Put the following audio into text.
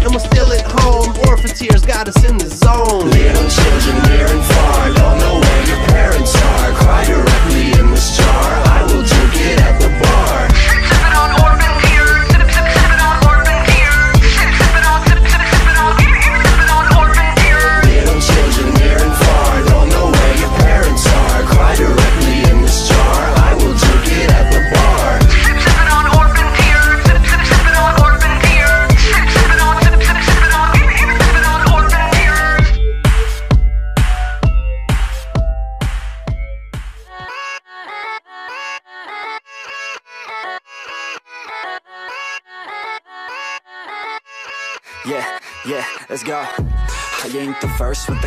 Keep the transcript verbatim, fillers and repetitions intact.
and we're still at home. Orphan tears got us in the zone. Little children near and far don't know where your parents are. Cry directly in this jar, I will drink it at the bar. Sippin' on Orphan tears, sip, sip, sippin' on Orphan tears, sip, sippin' on, sip, sip, sippin' on, sippin' on Orphan tears. Little children near and far don't know where your parents are. Cry directly in this jar, I will drink it at the bar. Sip, sippin' on Orphan tears, sip, sip, sippin' on Orphan tears, sip, sippin' on, sip, sip, sippin' on, sippin' on Orphan tears. Yeah, yeah, let's go. I ain't the first with the